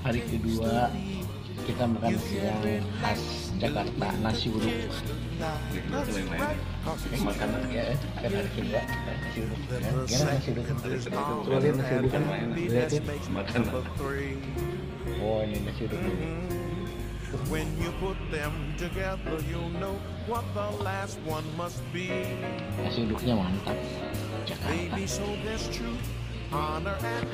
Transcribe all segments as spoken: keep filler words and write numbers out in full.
hari kedua kita makan siang khas Jakarta, nasi uduk. Makan ya, kan hari kedua nasi uduk. Ya, nasi uduk. Coba lihat nasi uduk kan, lihatin. Makan. Oh, ini nasi uduk ini. When you put them together, you know what the last one must be. Nasi uduknya mantap. Jakarta. Baby, so there's truth, honor and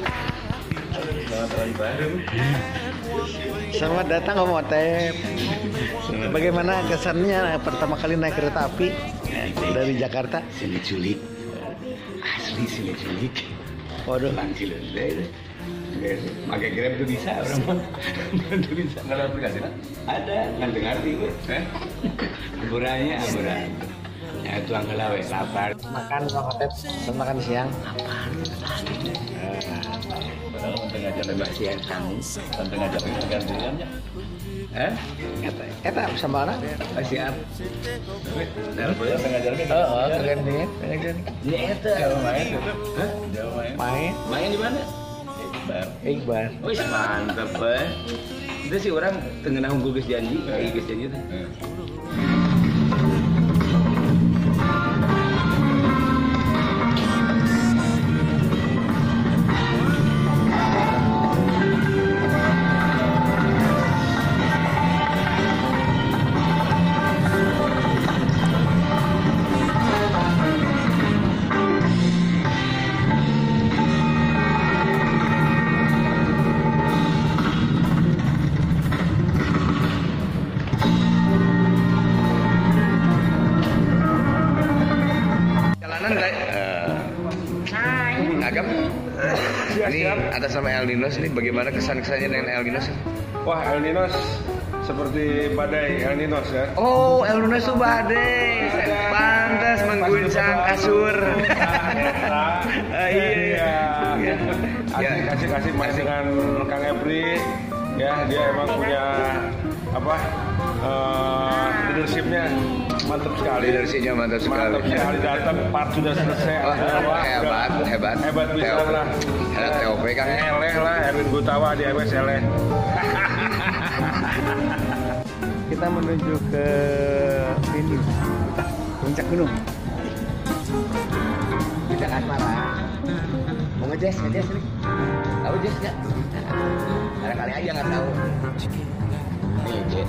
Selamat datang Om Otep. Bagaimana kesannya pertama kali naik kereta api dari Jakarta? Sini culik. Asli sini culik. Waduh. Langsung deh. Pakai Grab tuh bisa, orang mah tuh bisa. Nggak ada aplikasi kan? Ada, ngerti ngerti gue. Aburanya, aburan. Ya itu anggela we, lapar. Makan Om Otep, makan siang. Lapar kita tadi. Padahal untuk ngajar lebah siang kamu, untuk ngajar lebah gantiannya. Eh? Kata, kata sama orang? Siap. Nah, boleh ngajarnya. Oh, oh, keren nih, keren. Ya itu. Jauh main itu. Hah? Jauh main. Main? Main di mana? Iqbal. Iqbal. Wih mantap eh. Itu sih orang tengah unggul guys janji, kayak guys janji tuh. Agam, ini atas nama El Ninos ini bagaimana kesan-kesannya dengan El Ninos? Wah, El Ninos seperti badai El Ninos ya. Oh, El Ninos itu badai, pantas mengguncang kasur. Ah, iya, iya. Kasih kasih kasih main dengan Kang Ebri, ya dia emang punya apa uh, leadershipnya mantap sekali. Leadershipnya mantap sekali. Mantap sekali, datang part sudah selesai. Oh, hebat, hebat, hebat bisa lah. Ada T O P kan? Eleh lah, Erwin Gutawa di M S Eleh. Kita menuju ke ini, puncak gunung. Kita asmara. Mau ngejes, ngejes nih. Tahu jes nggak? Ada kali aja nggak tahu. Nih jes.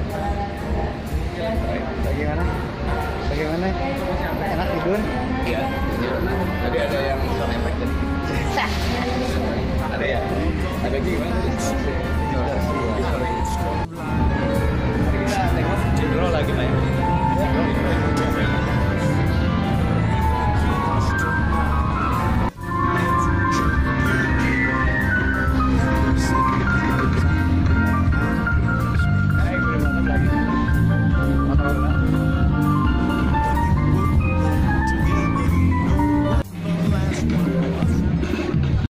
Bagaimana? Bagaimana? Enak tidur? Iya. Tadi ada yang sound effect tadi. Ada ya? Ada gimana? Kita tengok Jendro lagi main.